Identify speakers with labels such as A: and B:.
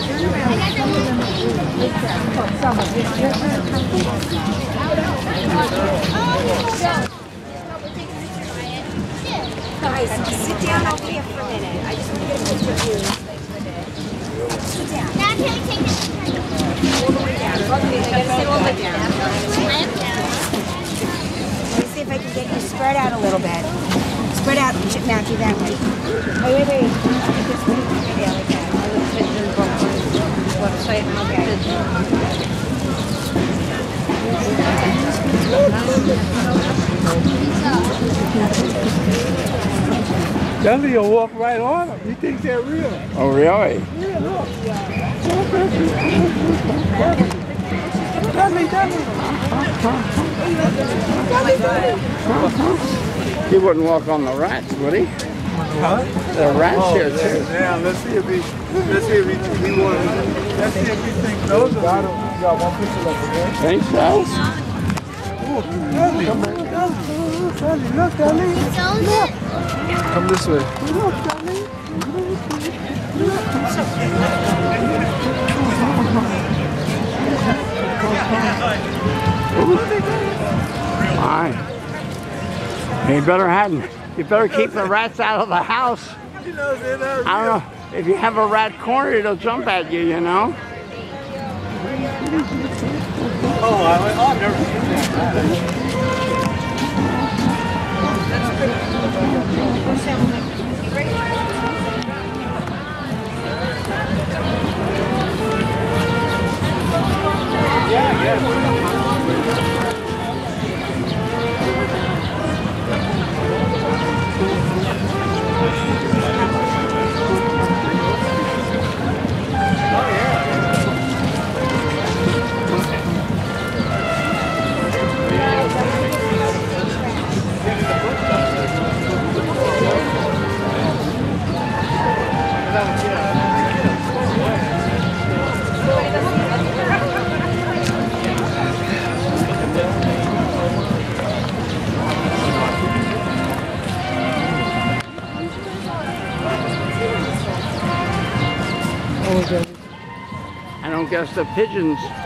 A: Guys, sit down over here for a minute. I just want to get a picture of you. Sit down. Dad, can I take this? All the way down. Okay, I gotta sit all the way down. Let me see if I can get you spread out a little bit. Spread out, Matthew, that way. Wait. Just wait. Yeah, like that.
B: Dudley will walk right on them. He thinks they're real.
C: Oh, really?
B: Yeah, look. Dudley.
C: He wouldn't walk on the rats, would he?
B: Huh?
C: There are rats here too.
B: Yeah, let's see if he wants. Let's see if he thinks those are. Got one picture of it.
C: Think so?
B: Dudley, look, Dudley. Look. Come this way. Look, Dudley.
C: Fine. You better keep the rats out of the house.
B: He knows they're not real.
C: I don't know. If you have a rat corner, it'll jump at you, you know?
B: Oh, I've never seen that.
C: I don't guess the pigeons